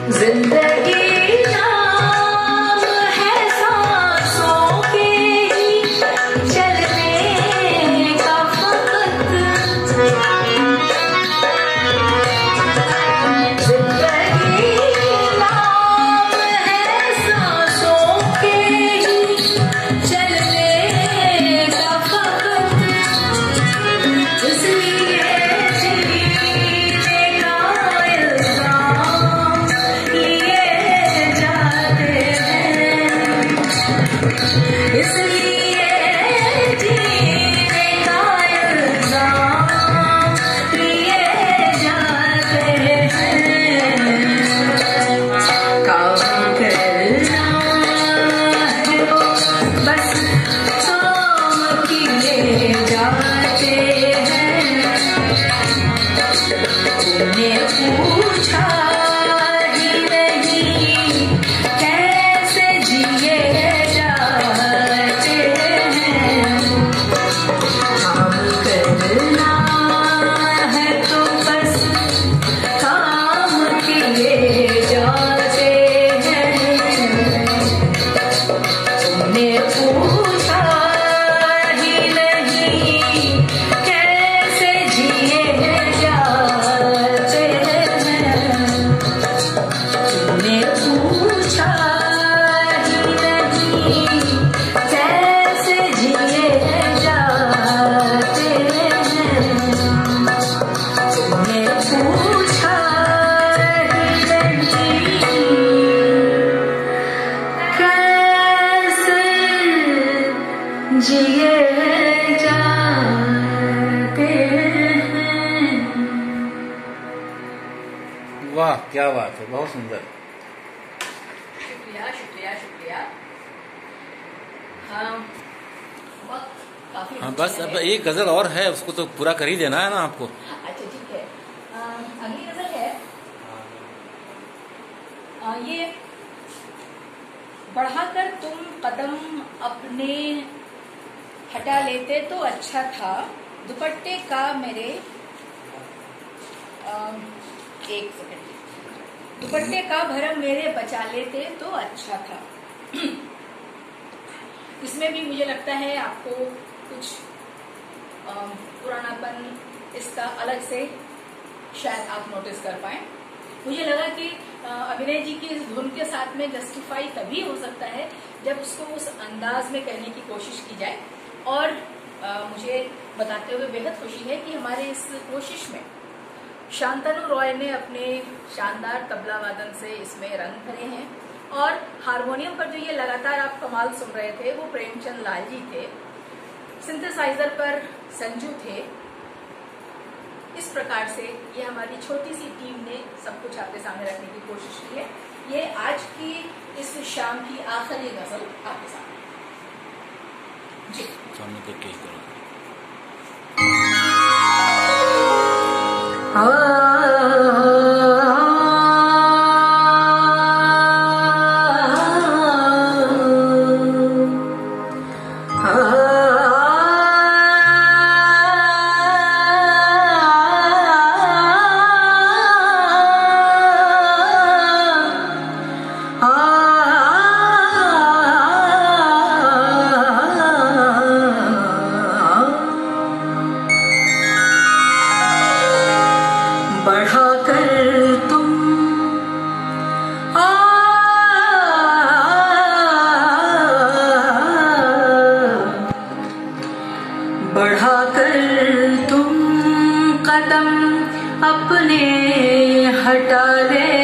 जिंदगी नाम है सांसों के ही चलने का फकत। जिंदगी नाम है सांसों के ही चलने का फकत। इसलिए जिए जाते हैं। वाह, क्या बात है, बहुत सुंदर। शुक्रिया शुक्रिया शुक्रिया। काफी। हाँ, बस अब एक गजल और है, उसको तो पूरा कर ही देना है ना आपको। अच्छा ठीक है, अगली गजल है ये। बढ़ाकर तुम कदम अपने हटा लेते तो अच्छा था, दुपट्टे का मेरे एक सेकंड, दुपट्टे का भरम मेरे बचा लेते तो अच्छा था। इसमें भी मुझे लगता है आपको कुछ पुरानापन इसका अलग से शायद आप नोटिस कर पाए। मुझे लगा कि अभिनय जी की इस धुन के साथ में जस्टिफाई तभी हो सकता है जब उसको उस अंदाज में कहने की कोशिश की जाए। और मुझे बताते हुए बेहद खुशी है कि हमारे इस कोशिश में शांतनु रॉय ने अपने शानदार तबला वादन से इसमें रंग भरे हैं। और हारमोनियम पर जो ये लगातार आप कमाल सुन रहे थे वो प्रेमचंद लाल जी थे, सिंथेसाइजर पर संजू थे। इस प्रकार से ये हमारी छोटी सी टीम ने सब कुछ आपके सामने रखने की कोशिश की है। ये आज की इस शाम की आखिरी गजल आपके सामने जी। सामने करके ही करो। बढ़ाकर तुम कदम अपने हटा ले